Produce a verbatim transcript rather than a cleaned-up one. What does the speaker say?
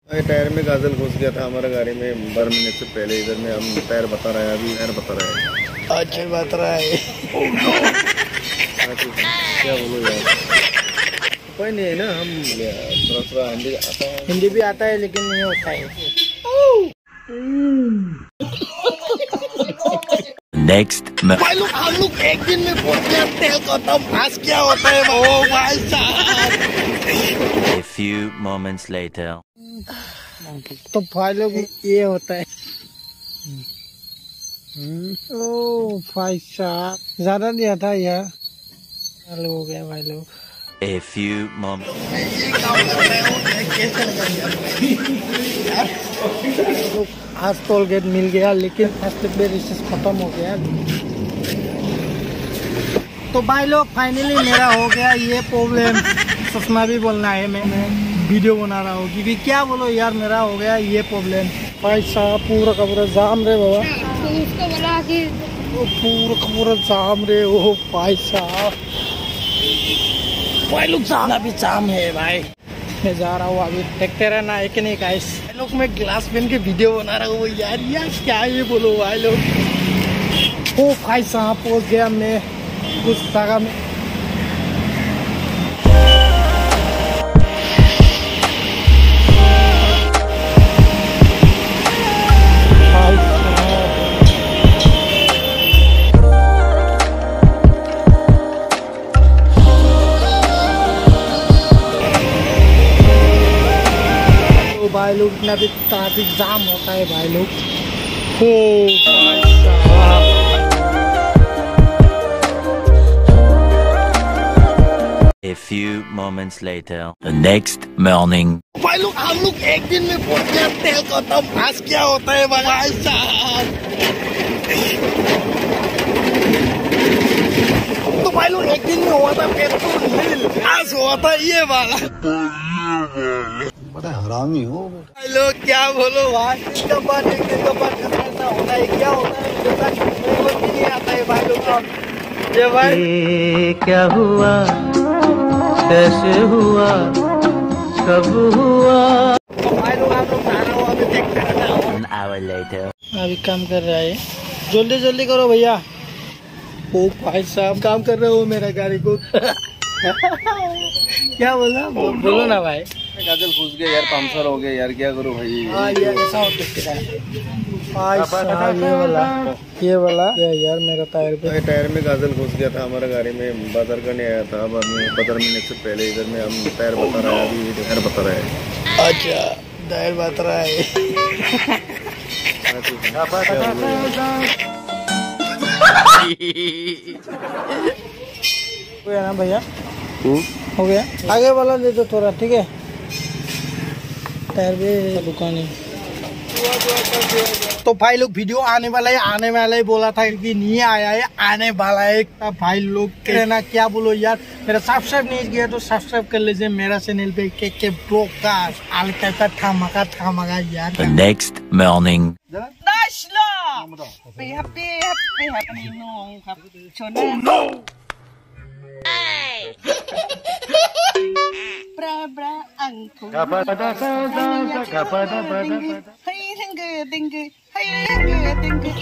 Tyre में गाजल घुस गया था हमारा गाड़ी में बारह मिनट से पहले। इधर में हम टायर बता रहे हैं, अभी टायर बता रहे हैं। अच्छा बता रहा है। क्या बोलो यार, कोई नहीं है ना, हम थोड़ा थोड़ा हिंदी आता है। हिंदी भी आता है लेकिन नहीं होता है। नेक्स्ट भाई लोग हम लोग एक दिन में पहुंच गए तेल खत्म। आज क्या होता है ओ भाई साहब। A few moments later. तो भाई लोग ये होता है। ओ भाई साहब ज्यादा दिया था यार, चालू हो गया भाई लोग। A few moments. आज टोल गेट मिल गया लेकिन फास्टैग पे रिचार्ज खत्म हो गया। तो भाई लोग फाइनली मेरा हो गया ये प्रॉब्लम। ससमा भी बोलना है, मैं मैं वीडियो बना रहा हूँ क्योंकि क्या बोलो यार, मेरा हो गया ये प्रॉब्लम। भाई साहब पूरा का पूरा जाम रे बाबा, तो उसको बोला कि पूरा का पूरा जाम रे। ओ भाई साहब भाई लोग जाना भी जाम है भाई। मैं जा रहा हूँ अभी, देखते रहना एक नहीं गाइस। लोग मैं ग्लास पेन के वीडियो बना रहा हूँ यार, यार क्या ये बोलो भाई लोग। ओ भाई साहब पहुँच गया मैं कुछ जगह में। भाई लोग इतना भी ट्रैफिक जाम होता है भाई लोग। हो भाई साहब A few moments later. The next morning. भाई लोग हम लोग एक दिन में पहुंच गए तेल खत्म। आज क्या होता है भाई साहब। तो भाई लोग एक दिन में हुआ था पेट्रोल, आज हुआ था ये वाला। बड़ा हरामी हो भाई लोग, क्या बोलो भाई। इसका बात एक दिन का बात ऐसा होता है, क्या होता है मुझे भी नहीं आता है भाई लोग। ये भाई क्या हुआ, कैसे हुआ, कब हुआ। तो भाई लोग आप लोग खाना हुआ अभी देखते रहना। An hour later. अभी काम कर रहा है, जल्दी जल्दी करो भैया। ओ भाई साहब काम कर रहे हो मेरा गाड़ी को। क्या बोला, बोलो ना भाई। गाजल घुस गया यार, पामसर हो गया यार, क्या करो भाई। हाँ यार ऐसा होता है भाई साहब। ये वाला ये वाला या यार मेरा टायर पे टायर में गाजल घुस गया था हमारा गाड़ी में, बाजार करने आया था बाजार मिनट से पहले। इधर में हम टायर बता रहे हैं, अभी टायर बता रहे हैं। अच्छा टायर बता रहा है। हो गया ना भैया, हो गया। आगे वाला दे दो थोड़ा, ठीक है। टायर भी दुकान है। तो भाई लोग वीडियो आने वाला है, आने वाला ही बोला था कि नहीं आया है, आने वाला है। भाई लोग कहना क्या बोलो यार, मेरा सब्सक्राइब नहीं किया तो सब्सक्राइब कर लीजिए मेरा चैनल पे। के के ब्लॉग का आल का थामका थामका यार। The next morning. ได้ชลอไปฮับไปฮับไปฮับนี่น้องครับชนน้องปราบราอังคุให้ทั้งเกอติงกให้ทั้งเกอติงก